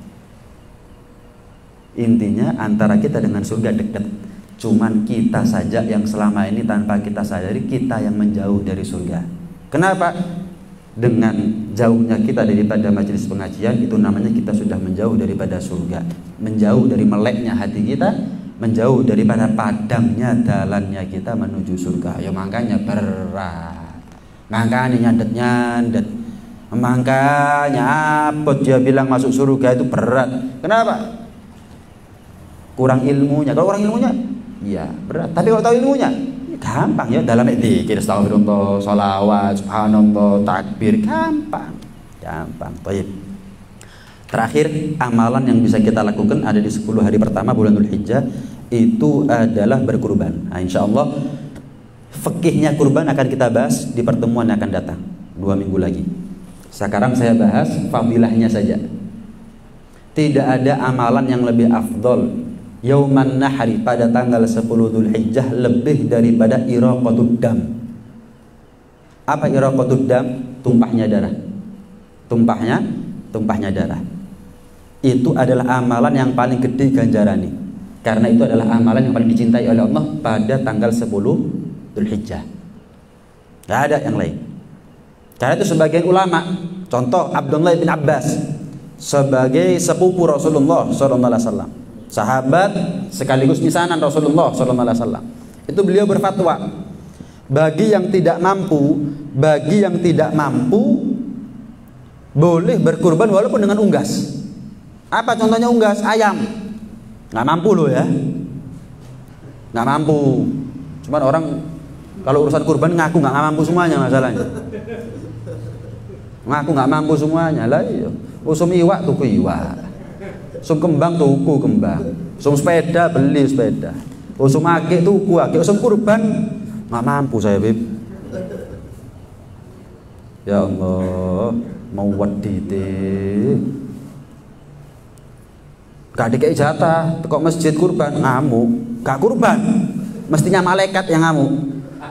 Intinya antara kita dengan surga dekat, cuman kita saja yang selama ini tanpa kita sadari kita yang menjauh dari surga. Kenapa? Dengan jauhnya kita daripada majelis pengajian itu namanya kita sudah menjauh daripada surga, menjauh dari meleknya hati kita, menjauh daripada padangnya dalannya kita menuju surga. Ya makanya berat, makanya nyandet-nyandet, makanya apa dia bilang masuk surga itu berat. Kenapa? Kurang ilmunya. Kalau kurang ilmunya, iya berat. Tapi kalau tahu ilmunya, gampang ya. Dalam dzikir, astagfirullah, sholawat, subhanallah, takbir, gampang, gampang. Baik. Terakhir, amalan yang bisa kita lakukan ada di sepuluh hari pertama bulan Dzulhijjah itu adalah berkurban. Nah, insya Allah fikihnya kurban akan kita bahas di pertemuan yang akan datang dua minggu lagi. Sekarang saya bahas fadilahnya saja. Tidak ada amalan yang lebih afdol Yauman Nahri pada tanggal sepuluh Dzulhijjah lebih daripada iraqatud dam. Apa iraqatud dam? Tumpahnya darah. Tumpahnya, tumpahnya darah. Itu adalah amalan yang paling gede ganjarannya. Karena itu adalah amalan yang paling dicintai oleh Allah pada tanggal sepuluh Dzulhijjah. Tidak ada yang lain. Karena itu sebagian ulama, contoh Abdullah bin Abbas sebagai sepupu Rasulullah shallallahu alaihi wasallam, sahabat sekaligus misanan Rasulullah shallallahu alaihi wasallam, itu beliau berfatwa bagi yang tidak mampu, bagi yang tidak mampu boleh berkurban walaupun dengan unggas. Apa contohnya unggas? Ayam. Nggak mampu loh ya, nggak mampu. Cuman orang kalau urusan kurban ngaku nggak mampu semuanya masalahnya. Ngaku nggak mampu semuanya lah. Iya. Usum iwak tuku iwak, usum kembang tuku kembang, usum sepeda beli sepeda, usum akik tuku akik, usum kurban nggak mampu saya bib. Ya Allah, mau wadite. Gak dikei jatah, kok masjid kurban ngamuk, gak kurban, mestinya malaikat yang ngamuk.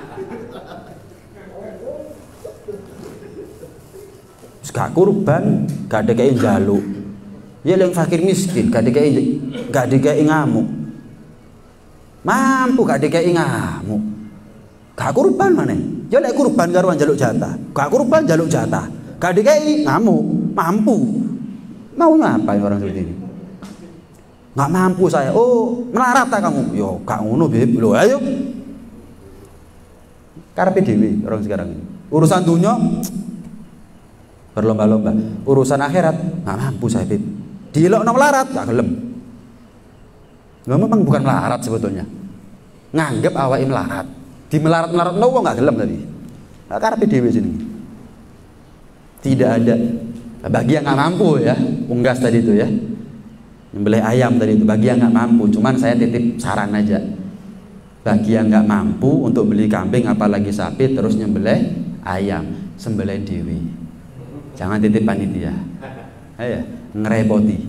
Gak kurban, gak dikei jaluk. Ya yang fakir miskin, gak dikei, gak dikei ngamuk. Mampu gak dikei ngamuk. Gak kurban mana? Ya lek kurban karuan jaluk jatah, gak kurban jaluk jatah, gak dikei ngamuk, mampu. Maunya apa orang seperti ini? Nggak mampu saya. Oh, melarat tak kamu? Yo, gak ngono beb. Loh, ayo. Karepe dhewe orang sekarang ini. Urusan dunia berlomba-lomba. Urusan akhirat nggak mampu saya beb. Dilokno melarat gak gelem. Nggak memang bukan melarat sebetulnya. Nganggep awake melarat. Di melarat-melarat nopo nggak gelem tadi. Nah, karepe dhewe sini. Tidak ada bagi yang nggak mampu ya. Unggas tadi itu ya. Nyembelih ayam tadi itu bagi yang nggak mampu. Cuman saya titip saran aja, bagi yang nggak mampu untuk beli kambing apalagi sapi terus nyembelih ayam, sembelih dewi, jangan titip panitia. Ayo ngerepoti.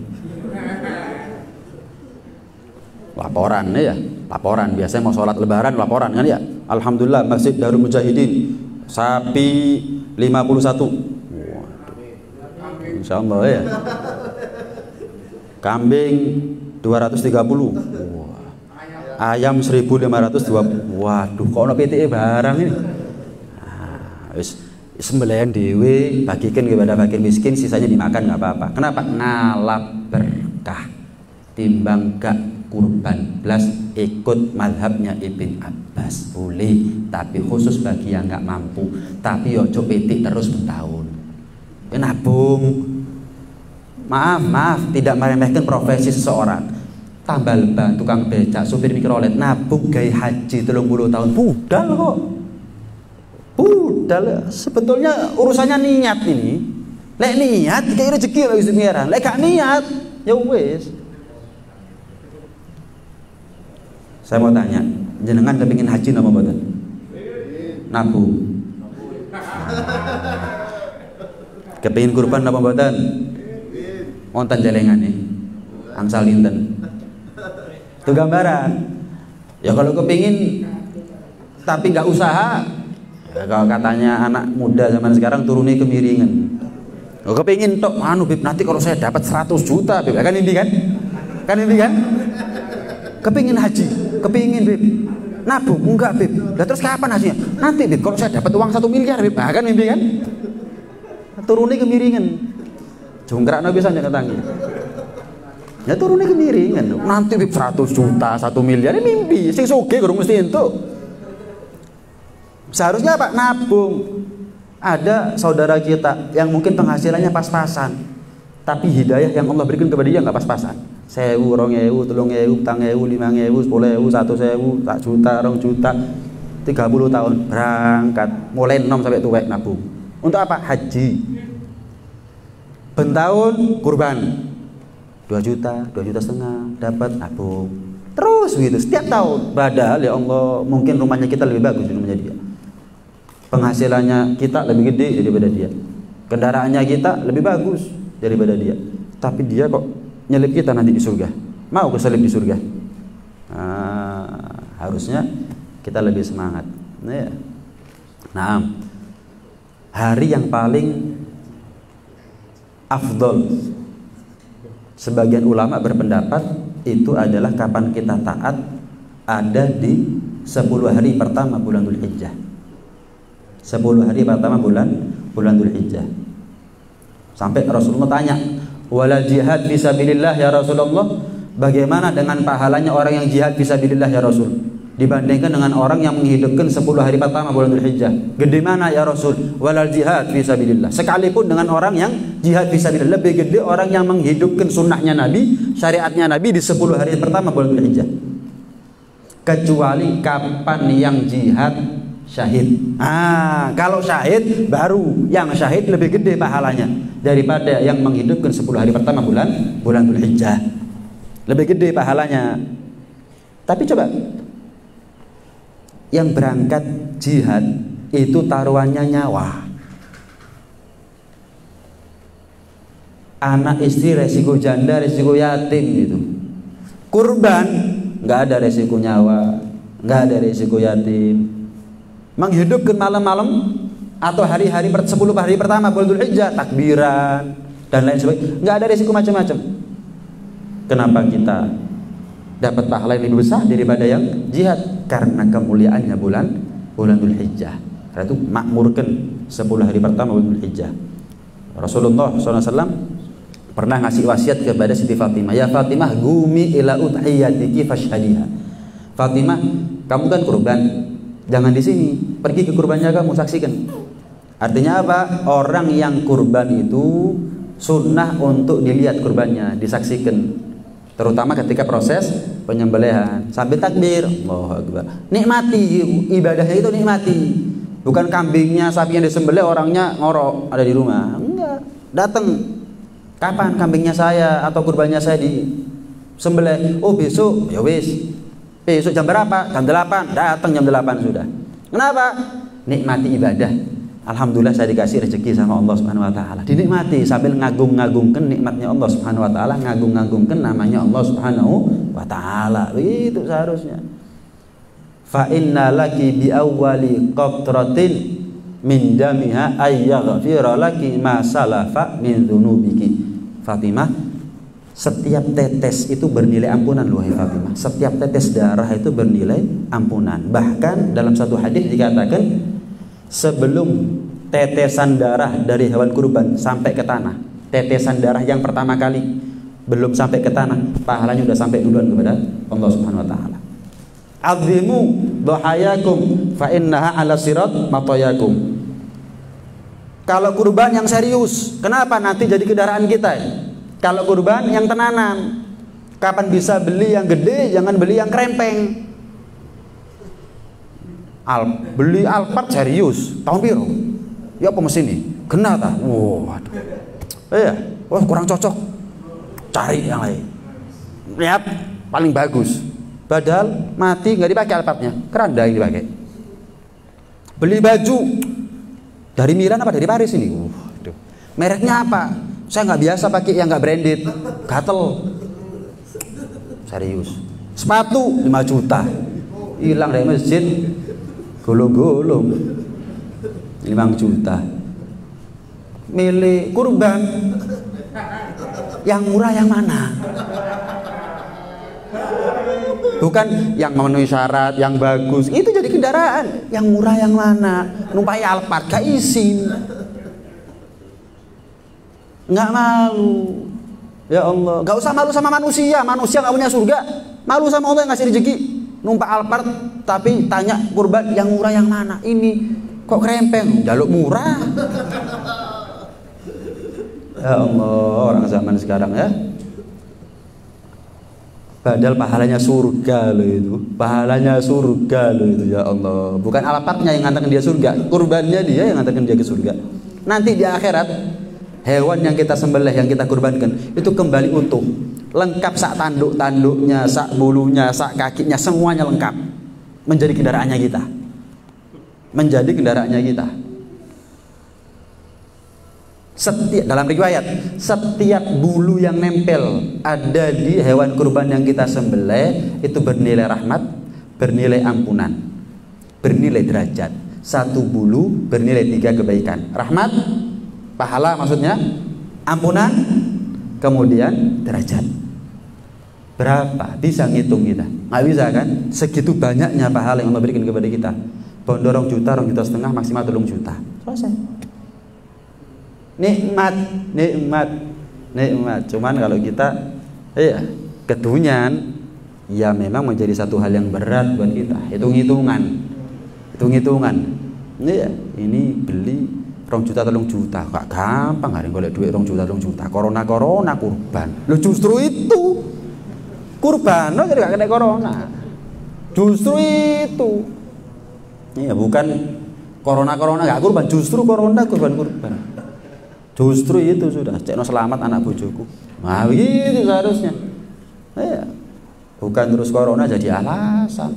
Laporan ya, laporan biasanya mau sholat lebaran laporan kan ya. Alhamdulillah Masjid Darul Mujahidin sapi lima puluh satu. Waduh. Insya Allah ya. Kambing dua ratus tiga puluh. Wah. Ayam seribu lima ratus dua puluh. Waduh, kok ono P T E barang ini. Nah, wis sembelihan dewe, bagikan kepada fakir miskin, sisanya dimakan nggak apa-apa. Kenapa? Ngalap berkah. Timbang gak kurban plus ikut madhabnya Ibn Abbas boleh, tapi khusus bagi yang nggak mampu. Tapi yo coba petik terus bertahun. Ya nabung. Maaf, maaf, tidak meremehkan profesi seseorang. Tambal ban, tukang becak, supir mikrolet, nabung gaya haji telung puluh tahun, budal kok. Budal. Sebetulnya urusannya niat ini. Lek niat, kayak rezeki lah Gusti Pangeran. Lek gak niat, ya wes. Saya mau tanya, jenengan kepingin haji napa mboten? Nabung. Kepingin kurban napa mboten? Wonten jelengane. Angsal dinten. Itu gambaran. Ya kalau kepingin tapi nggak usaha, ya kalau katanya anak muda zaman sekarang turunnya kemiringan. Kalau kepingin tok, anu Bib, nanti kalau saya dapat seratus juta, Bib, kan ini kan? Kan ini kan? Kepingin haji, kepingin Bib, nabung enggak Bib. Lah terus kapan hajinya? Nanti Bib, kalau saya dapat uang satu miliar Bib, nah, kan mimpi kan? Turunnya kemiringan, jongkrak nabi bisa nyetangi. Ya turunnya kemiringan. Nanti Bib seratus juta, satu miliar, ini mimpi. Sing soge kurang mesti itu. Seharusnya apa? Nabung. Ada saudara kita yang mungkin penghasilannya pas-pasan, tapi hidayah yang Allah berikan kepada dia nggak pas-pasan. Sewu, rong ewu, telung ewu, tang ewu, limang ewu, sepuluh ewu, satu sewu, tak juta, rong juta, tiga puluh tahun berangkat, mulai enam sampai tuwek nabung. Untuk apa? Haji. Bentahun kurban, dua juta, dua juta setengah, dapat nabung. Terus gitu, setiap tahun. Padahal ya Allah, mungkin rumahnya kita lebih bagus dari rumahnya dia. Penghasilannya kita lebih gede daripada dia. Kendaraannya kita lebih bagus daripada dia. Tapi dia kok nyelip kita nanti di surga. Mau keselip di surga. Nah, harusnya kita lebih semangat. Nah, ya. Nah, hari yang paling afdol, sebagian ulama berpendapat itu adalah kapan kita taat, ada di sepuluh hari pertama bulan Dzulhijjah. sepuluh hari pertama bulan bulan Dzulhijjah. Sampai Rasulullah tanya, "Wala jihad fisabilillah ya Rasulullah?" Bagaimana dengan pahalanya orang yang jihad fisabilillah ya Rasul? Dibandingkan dengan orang yang menghidupkan sepuluh hari pertama bulan Dzulhijjah. Gede mana ya Rasul? Walal jihad fisabilillah. Sekalipun dengan orang yang jihad fisabilillah, lebih gede orang yang menghidupkan sunnahnya Nabi, syariatnya Nabi di sepuluh hari pertama bulan Dzulhijjah. Kecuali kapan yang jihad syahid. Ah, kalau syahid baru yang syahid lebih gede pahalanya daripada yang menghidupkan sepuluh hari pertama bulan bulan Dzulhijjah. Lebih gede pahalanya. Tapi coba yang berangkat jihad itu taruhannya nyawa. Anak istri resiko janda, resiko yatim gitu. Kurban nggak ada resiko nyawa, nggak ada resiko yatim. Menghidupkan malam-malam atau hari-hari sepuluh hari pertama bulan Dzulhijjah, takbiran dan lain sebagainya, nggak ada resiko macam-macam. Kenapa kita dapat pahala yang lebih besar daripada yang jihad? Karena kemuliaannya bulan bulan Dzulhijjah. Karena itu makmurkan sepuluh hari pertama bulan Dzulhijjah. Rasulullah shallallahu alaihi wasallam pernah ngasih wasiat kepada Siti Fatimah, "Ya Fatimah, gumi ila udhiyatiki fashhadiha." Fatimah, kamu kan kurban, jangan di sini, pergi ke kurbannya kamu saksikan. Artinya apa? Orang yang kurban itu sunnah untuk dilihat kurbannya, disaksikan. Terutama ketika proses penyembelihan sambil takbir, Allahu Akbar. Nikmati ibadahnya itu, nikmati. Bukan kambingnya, sapi yang disembelih orangnya ngorok ada di rumah. Enggak, datang. Kapan kambingnya saya atau kurbannya saya disembelih? Oh besok, ya wis. Besok jam berapa? Jam delapan. Datang jam delapan sudah. Kenapa? Nikmati ibadah. Alhamdulillah saya dikasih rezeki sama Allah Subhanahu wa taala. Dinikmati sambil ngagung-ngagungkan nikmatnya Allah Subhanahu wa taala, ngagung-ngagungkan namanya Allah Subhanahu wa taala. Begitu seharusnya. Fa inna laki bi awwali qatratin min damiha ay yaghfira laki ma salafa min dzunubiki. Fatimah, setiap tetes itu bernilai ampunan loh ya Fatimah. Setiap tetes darah itu bernilai ampunan. Bahkan dalam satu hadis dikatakan sebelum tetesan darah dari hewan kurban sampai ke tanah, tetesan darah yang pertama kali belum sampai ke tanah, pahalanya udah sampai duluan kepada Allah Subhanahu wa taala. Azimu dhahayakum fa innaha ala sirat matayakum. Kalau kurban yang serius, kenapa nanti jadi kendaraan kita? Kalau kurban yang tenanan, kapan bisa beli yang gede, jangan beli yang krempeng. Al, beli Alphard serius, tahun biru. Ya apa mesin ini? Kena tak? Wow, aduh. Iya, wah kurang cocok. Cari yang lain. Lihat, paling bagus. Padahal mati nggak dipakai Alphardnya, keranda yang dipakai. Beli baju dari Milan apa dari Paris ini? Uh, aduh. Mereknya apa? Saya nggak biasa pakai yang nggak branded, gatel. Serius. Sepatu lima juta, hilang dari masjid. Golong-golong lima juta. Milih kurban yang murah yang mana? Bukan yang memenuhi syarat, yang bagus. Itu jadi kendaraan. Yang murah yang mana? Numpai Alphard gak izin. Nggak malu. Ya Allah, gak usah malu sama manusia. Manusia gak punya surga. Malu sama Allah yang ngasih rezeki. Numpak Alphard tapi tanya kurban yang murah yang mana? Ini kok krempeng, jaluk murah. Ya Allah, orang zaman sekarang ya. Padahal pahalanya surga loh itu. Pahalanya surga loh itu, ya Allah. Bukan Alphardnya yang ngantarkan dia surga, kurbannya dia yang ngantarkan dia ke surga. Nanti di akhirat hewan yang kita sembelih, yang kita kurbankan itu kembali utuh, lengkap sak tanduk-tanduknya, sak bulunya, sak kakinya, semuanya lengkap. Menjadi kendaraannya kita. Menjadi kendaraannya kita. Setiap, dalam riwayat, setiap bulu yang nempel ada di hewan kurban yang kita sembelih itu bernilai rahmat, bernilai ampunan, bernilai derajat. Satu bulu bernilai tiga kebaikan. Rahmat, pahala maksudnya, ampunan, kemudian derajat. Berapa? Bisa ngitung kita? Nggak bisa kan? Segitu banyaknya pahala yang Allah berikan kepada kita. Bondo rong juta, rong juta setengah, maksimal telung juta. Selesai. Nikmat, nikmat, nikmat. Cuman kalau kita, iya, kedunyan, ya memang menjadi satu hal yang berat buat kita. Hitung-hitungan, hitung-hitungan. Iya, ini beli rong juta telung juta, gak gampang hari golek duit rong juta telung juta. Corona corona kurban. Lo justru itu. Kurban lo jadi gak kena corona. Justru itu. Iya, bukan corona corona gak kurban, justru corona kurban kurban. Justru itu sudah. Cekno selamat anak bojoku. Nah, begitu seharusnya. Iya. Bukan terus corona jadi alasan.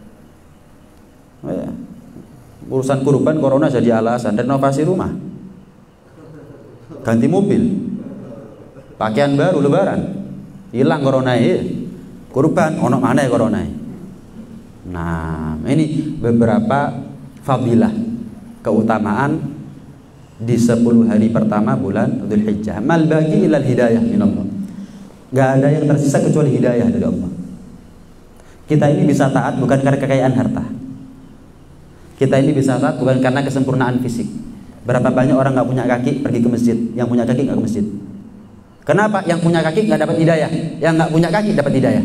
Iya. Urusan kurban corona jadi alasan. Renovasi rumah, ganti mobil, pakaian baru lebaran, hilang corona ini. Kurban ono mana ya corona ini? Nah, ini beberapa fadilah, keutamaan di sepuluh hari pertama bulan Dzulhijjah. Mal bagi ilal hidayah minallah. Gak ada yang tersisa kecuali hidayah dari Allah. Kita ini bisa taat bukan karena kekayaan harta. Kita ini bisa taat bukan karena kesempurnaan fisik. Berapa banyak orang gak punya kaki pergi ke masjid, yang punya kaki gak ke masjid. Kenapa? Yang punya kaki gak dapat hidayah, yang gak punya kaki dapat hidayah.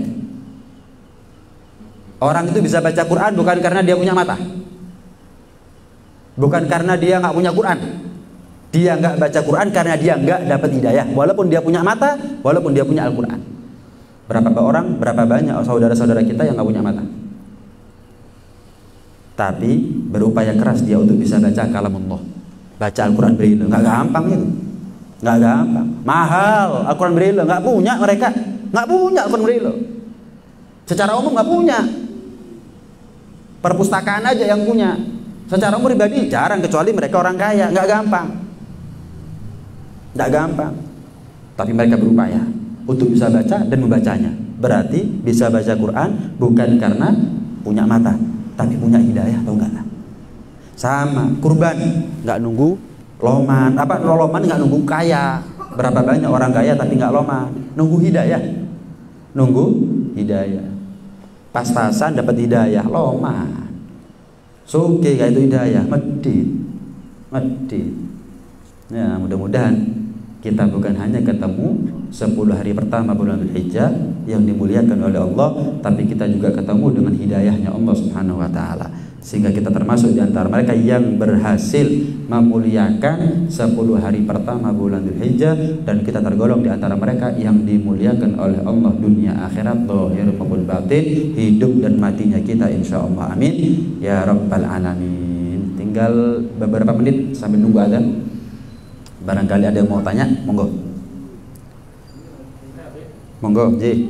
Orang itu bisa baca Quran bukan karena dia punya mata, bukan karena dia gak punya Quran. Dia gak baca Quran karena dia gak dapat hidayah, walaupun dia punya mata, walaupun dia punya Al-Quran. Berapa orang, berapa banyak saudara-saudara kita yang gak punya mata, tapi berupaya keras dia untuk bisa baca kalamullah, baca Al-Quran Braille. Nggak gampang itu, nggak gampang, mahal Al-Quran Braille, nggak punya mereka, nggak punya Al-Quran Braille. Secara umum nggak punya, perpustakaan aja yang punya. Secara umum pribadi jarang, kecuali mereka orang kaya. Nggak gampang, nggak gampang. Tapi mereka berupaya untuk bisa baca dan membacanya. Berarti bisa baca Quran bukan karena punya mata, tapi punya hidayah, atau enggak? Sama kurban, nggak nunggu loman, apa loman nggak nunggu kaya. Berapa banyak orang kaya tapi nggak loman, nunggu hidayah, nunggu hidayah. Pas-pasan dapat hidayah, loman. Soke kayak itu hidayah, medit. Medit. Ya, mudah-mudahan kita bukan hanya ketemu sepuluh hari pertama bulan Dzulhijjah yang dimuliakan oleh Allah, tapi kita juga ketemu dengan hidayahnya Allah Subhanahu wa taala, sehingga kita termasuk di antara mereka yang berhasil memuliakan sepuluh hari pertama bulan Dzulhijjah, dan kita tergolong di antara mereka yang dimuliakan oleh Allah dunia akhirat, zahir maupun batin, hidup dan matinya kita insyaallah. Amin ya rabbal alamin. Tinggal beberapa menit sambil nunggu azan. Barangkali ada yang mau tanya, monggo. Monggo, Ji.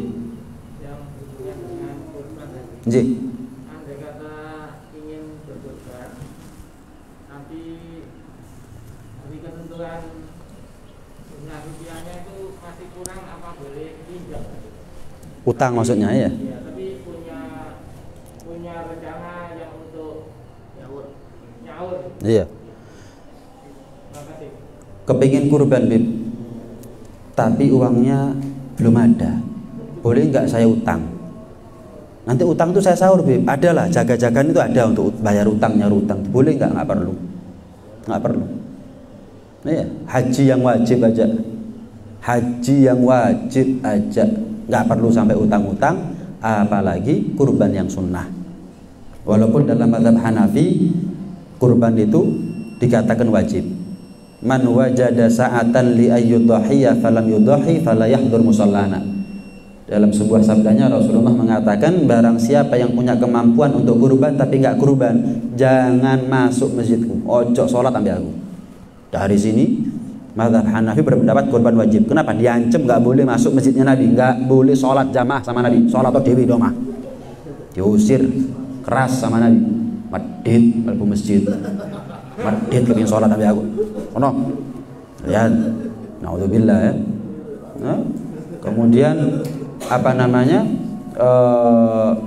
Ji. Andai kata ingin berkorban, nanti dari ketentuan jumlah rupiahnya itu masih kurang, apa boleh pinjam? Utang maksudnya ya? Iya, tapi punya punya rencana yang untuk nyaur, nyaur. Iya. Terima kasih. Kepingin kurban, Bib, tapi uangnya belum ada, boleh nggak saya utang? Nanti utang itu saya sahur, Bib. Adalah jaga-jagaan itu ada untuk bayar utang, nyaur utang. Boleh nggak? Nggak perlu, nggak perlu. Iya, haji yang wajib aja, haji yang wajib aja, nggak perlu sampai utang-utang, apalagi kurban yang sunnah. Walaupun dalam mazhab Hanafi kurban itu dikatakan wajib. Man wajada sa'atan li ayyudhhiya falam yudhi fala yahdur musallana. Dalam sebuah sabdanya Rasulullah mengatakan, barang siapa yang punya kemampuan untuk kurban tapi enggak kurban, jangan masuk masjidku, ojo sholat ambil aku. Dari sini mazhab Hanafi berpendapat kurban wajib. Kenapa? Diancam enggak boleh masuk masjidnya Nabi, enggak boleh sholat jamaah sama Nabi, sholat atau dewi domah, diusir keras sama Nabi. Medit mlebu masjid, medit kepengin sholat ambil aku. Oh, ya, naudzubillah ya. Nah, kemudian apa namanya, uh,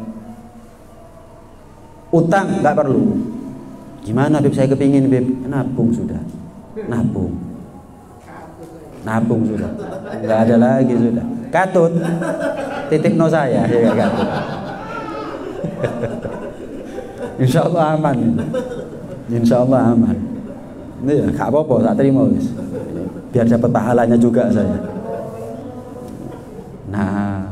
utang nggak perlu. Gimana, Beb? Saya kepingin, Beb. Nabung sudah, nabung, nabung sudah. Nggak ada lagi sudah. Katut, titik no saya, ya katut. Insya Allah aman, Insya Allah aman. Ini ya, gak apa-apa, tak terima wis. Biar dapat pahalanya juga saya. Nah,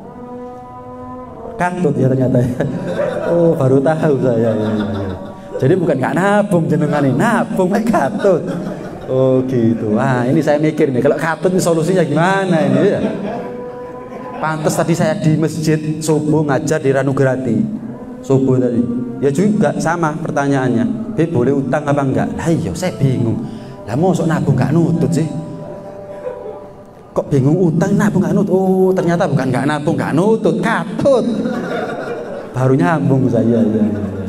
katut ya ternyata ya. Oh, baru tahu saya. Ya, ya, ya. Jadi bukan gak nabung jenengan ini, nabung katut. Oh gitu. Wah, ini saya mikir nih, kalau katut ini solusinya gimana ini ya? Pantes tadi saya di masjid subuh ngajar di Ranugrati. Subuh tadi. Ya juga sama pertanyaannya. Beb, boleh utang apa enggak? Lah iya, saya bingung. Lah mosok nabung gak nutut sih? Kok bingung utang nabung gak nutut? Oh, ternyata bukan gak nabung gak nutut, katut. Baru nyambung saya ya.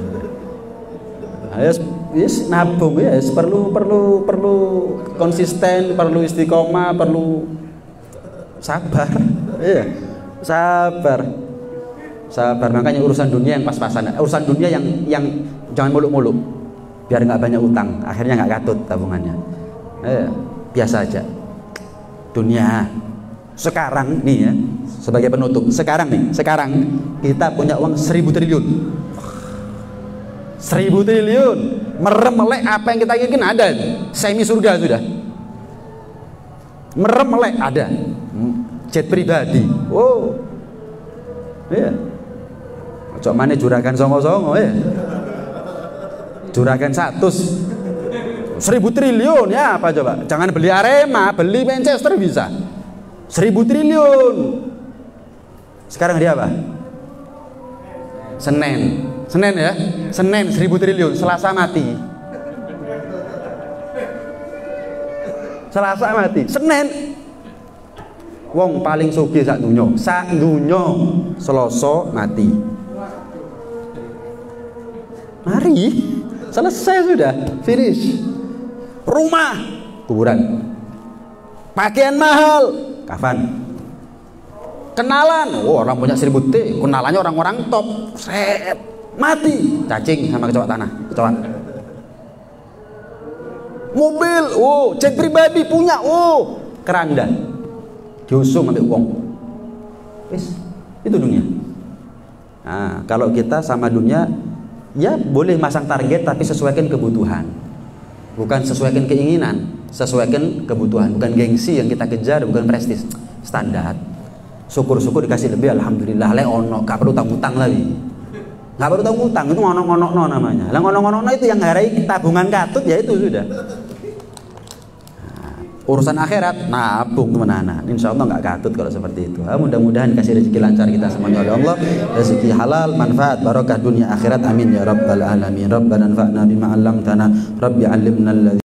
Ya, yes, nabung ya, yes, perlu perlu perlu konsisten, perlu istiqomah, perlu sabar. Iya. Sabar. Sabar. Makanya urusan dunia yang pas-pasan, urusan dunia yang yang jangan muluk-muluk, biar nggak banyak utang, akhirnya nggak katut tabungannya. Eh, biasa aja. Dunia sekarang nih ya, sebagai penutup, sekarang nih, sekarang kita punya uang seribu triliun, seribu triliun, merem melek apa yang kita inginkan ada, semi surga sudah, merem melek ada, jet pribadi, oh, iya. Cok mana juragan songo-songo ya, juragan satu seribu triliun ya apa coba, jangan beli Arema, beli Manchester bisa seribu triliun. Sekarang dia apa? Senin, Senin ya, Senin seribu triliun, Selasa mati, Selasa mati, Senin wong paling sugih sak dunyo, sak dunyo Selasa mati. Mari, selesai sudah, finish. Rumah, kuburan. Pakaian mahal, kafan. Kenalan, oh orang punya seribu T, kenalannya orang-orang top, set, mati, cacing sama kecoak tanah, kecoak. Mobil, oh jet pribadi punya, oh keranda, diusung ambil uang. Wis, itu dunia. Nah, kalau kita sama dunia, ya boleh masang target tapi sesuaikan kebutuhan. Bukan sesuaikan keinginan, sesuaikan kebutuhan, bukan gengsi yang kita kejar, bukan prestis. Standar. Syukur-syukur dikasih lebih, alhamdulillah. Le ono, gak perlu utang lagi. Gak perlu utang, itu ngono-ngono namanya. Lah ngono-ngono itu yang ngarai tabungan katut ya itu sudah. Urusan akhirat nabung teman-teman. Insya Allah nggak katut kalau seperti itu. Mudah-mudahan kasih rezeki lancar kita semuanya oleh Allah, rezeki halal, manfaat, barokah dunia akhirat. Amin ya rabbal alamin. Rabbana anfa'na bima 'allamtana, rabbi 'allimna